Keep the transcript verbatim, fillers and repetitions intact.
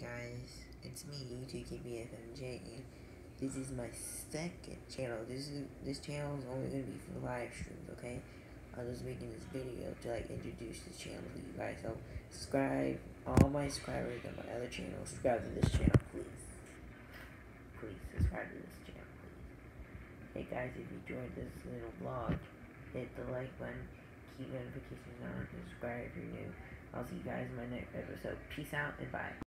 guys, it's me, YouTube K B F M J, and this is my second channel. This is this channel is only gonna be for live streams, okay? I'm just making this video to like introduce this channel to you guys. So subscribe, all my subscribers on my other channel, subscribe to this channel, please. Please subscribe to this channel, please. Hey guys, if you enjoyed this little vlog, hit the like button, keep notifications on, and subscribe if you're new. I'll see you guys in my next episode. Peace out and bye.